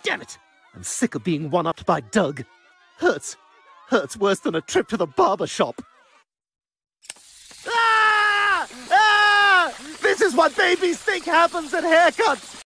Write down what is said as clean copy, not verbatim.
Damn it! I'm sick of being one-upped by Doug. Hurts. Hurts worse than a trip to the barber shop. Ah! Ah! This is what babies think happens at haircuts!